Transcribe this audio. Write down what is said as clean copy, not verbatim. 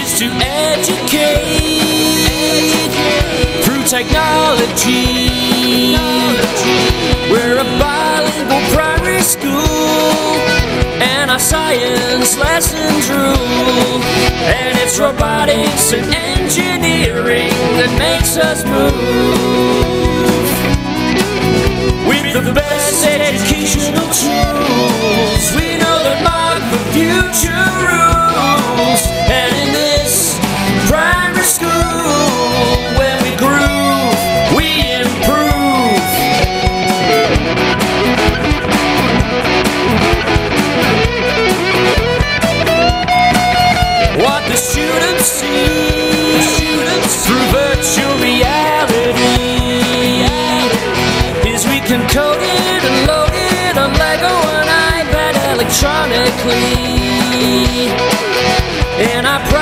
is to educate through technology. We're a bilingual primary school, and our science lessons rule. And it's robotics and engineering that makes us move. With the best educational tools, we know that mark the future rules. And in this primary school, when we groove, we improve. What the students see through virtual reality is we can code it and load it on Lego and iPad electronically. And I